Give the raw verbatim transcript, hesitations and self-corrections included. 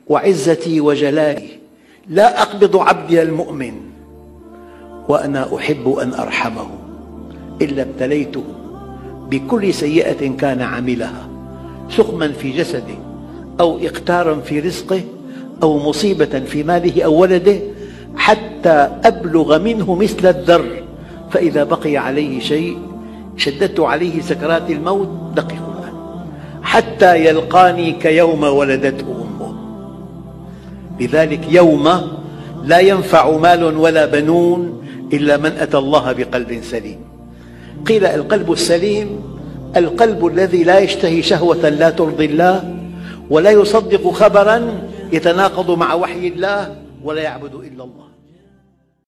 وعزتي وجلالي لا أقبض عبدي المؤمن وأنا أحب أن أرحمه إلا ابتليته بكل سيئة كان عملها، سقما في جسده أو إقتارا في رزقه أو مصيبة في ماله أو ولده، حتى أبلغ منه مثل الذر، فإذا بقي عليه شيء شددت عليه سكرات الموت دقيقا حتى يلقاني كيوم ولدته أمه. لذلك يوم لا ينفع مال ولا بنون إلا من أتى الله بقلب سليم. قيل القلب السليم القلب الذي لا يشتهي شهوة لا ترضي الله، ولا يصدق خبرا يتناقض مع وحي الله، ولا يعبد إلا الله.